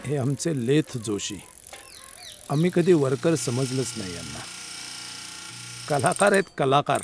हे आमचे लेथ जोशी. आम्ही कधी वर्कर समजलंच नाही यांना. कलाकार आहेत, कलाकार.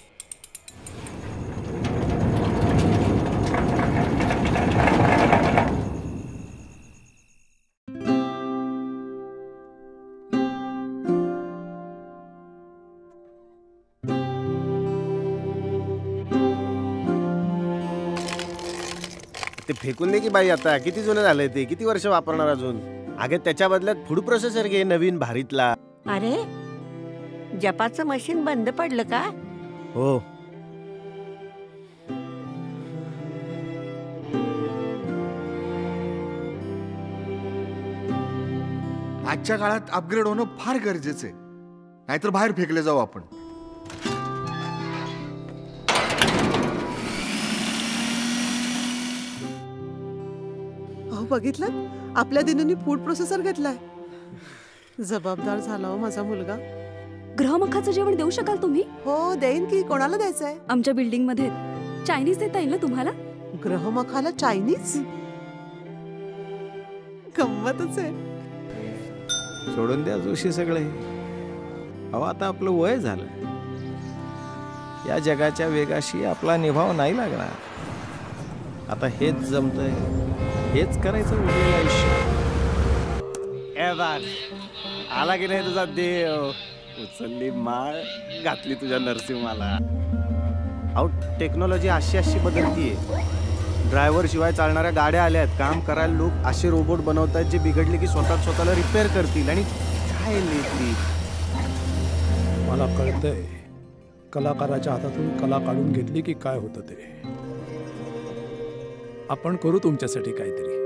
ते फेकून दे की बाई. आता किती जुनं झालंय ते, किती वर्ष वापरणार अजून. अगे त्याच्या बदल्यात फूड प्रोसेसर घे नवीन भारीतला. अरे जपाचं मशीन बंद पडलं का? हो. आजच्या काळात अपग्रेड होणं फार गरजेचं आहे, नाहीतर बाहेर फेकले जाऊ आपण. बघितलं, आपल्या दिनूंनी फूड प्रोसेसर घेतलाय. जबाबदार झाला हो माझा मुलगा. ग्रहमुखाचं जेवण देऊ शकाल तुम्ही? हो देईन की. कोणाला द्यायचंय? आमच्या बिल्डिंग मध्ये चायनीज देता येईल ना तुम्हाला? ग्रहमुखाला चायनीज? गंमतच आहे. सोडून द्या जोशी सगळे. अहो आता आपलं वय झालं. या जगाच्या वेगाशी आपला निभाव नाही लागणार. आता हेच जमतंय, हेच करायचं उरलेलं आयुष्य. आला की नाही तुझा देव. उचलली माळ, घातली तुझ्या नरसिंहाला. अहो टेक्नॉलॉजी अशी अशी बदलतीये. ड्रायव्हर शिवाय चालणाऱ्या गाड्या आल्यात. काम करायला लोक असे रोबोट बनवतात जे बिघडले की स्वतःला रिपेअर करतील. आणि काय लेखली. मला कळतंय कलाकाराच्या हातातून कला काढून घेतली की काय होतं ते. आपण करू तुमच्यासाठी काहीतरी.